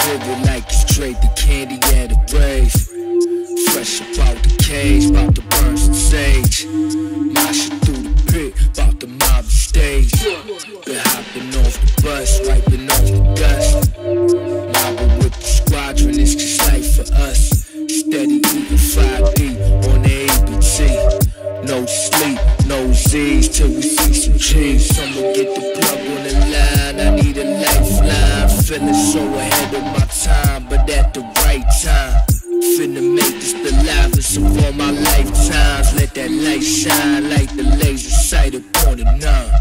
vivid like it's straight the candy at a rave. Fresh up out the cage, bout to burn some sage. Moshing through the pit, bout to mob the stage. Been hopping off the bus, wiping off the dust. Mobbing with the squadron, it's just life for us. Steady eating 5D on the ABT. No sleep, no Z's till we see some cheese. Someone get the plug on the line, I need a lifeline. Feeling so ahead of my time, but at the right time. Finna make this the livest of all my lifetimes. Let that light shine like the laser sight upon the nine.